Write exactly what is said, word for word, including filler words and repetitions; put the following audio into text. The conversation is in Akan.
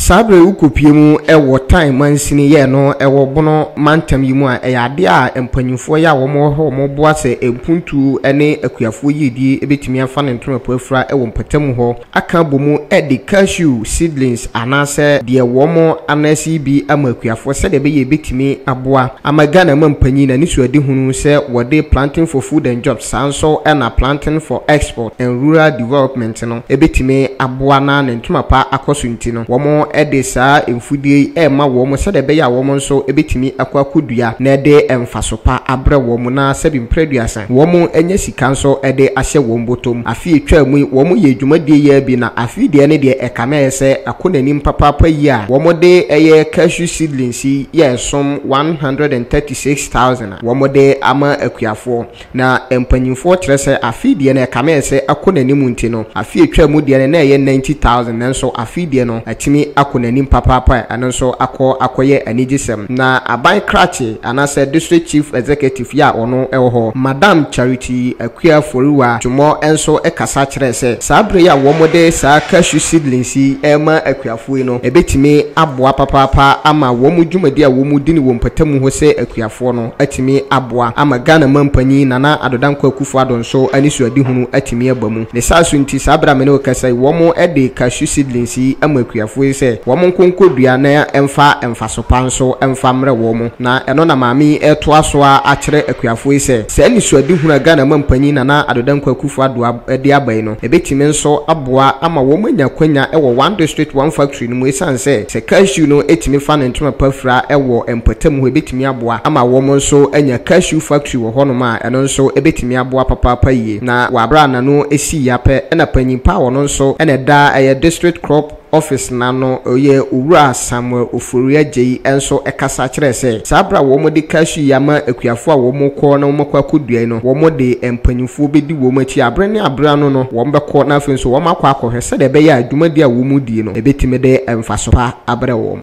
sabre ukopie mu ewo time mansini ye no ewo bono mantam yimu a eyade a empanyufo ya wo mo ho mo boa se empuntu ene akuafo yedi ebetimi afa ne ntoma poafra ewo mpatam ho aka bomu edi cashew seedlings anase de wo mo anase bi amakuafo se de be ye betimi aboa amagana mampanyi na nisu adi hunu se wode planting for food and jobs sanso na planting for export and rural development no ebetimi aboa na ne ntoma pa akoso nti no wo mo ede saa emfudie e ma wo mo se de be ya wo mo nso ebetimi akwakodua na ede emfasopa abre wo mo na sebi mpreduasa wo mo enye sika nso ede ahye wo mbotom afi etwa mu wo mo ye dwumadie ya bi na afi de ne de ekame ese akonanim papa pa yi a wo mo de eye cashew seedlings ye som one hundred thirty-six thousand wo mo de ama akuafo na empanyimfo trese afi de ne ekame ese akonanim nti no afi etwa mu de ne na ye ninety thousand nanso afi de no atimi akonanim papa pa anonso akọ akoye anigisem na aban krache anase district chief executive ya ono ewo ho madam Charity akua foruwa tumo enso ekasa kire se sabre ya wo mode sa cashew seedlings ema akuafo no ebetimi aboa papa pa ama wo mu dwumadi a wo mu dini wo mpatamu ho se akuafo no atimi aboa ama Ghana mampanyi nana adodanko akufo adonso anisu adi hunu atimi abamu ne saso nti sabra me no kasa wo mu ede cashew seedlings ama akuafo se wo mu nkonkodua na emfa emfaso panso emfa mre wo mu na eno na maami eto aso a akire akuafo se se anisu adi hunu Ghana mampanyi nana adodanko akufo ado edi abai no ebetimi nso aboa ama wo manya kwanya ewo one district one factory no mu esanse se cashew no etimi fa ne ntoma pafra ewo empatam ho ebetimi aboa ama wo mo nso anya cashew factory wo hono ma eno nso ebetimi aboa papa pa yie na wabra na no esi yape ena panyimpa wo no nso ena da eye district crop office nano oye owura Samuel Oforia Jei enso ekasa kire se sabra wo mo de cashew yama akuafo a wo mo ko na wo makwa kodua no wo mo de empanyimfo bedi wo machi abre ne abre no no wo mbekọ na afenso wo makwa akọhwe se de be ya adwumadi a wo mu di no ebetime de emfaso pa abre wo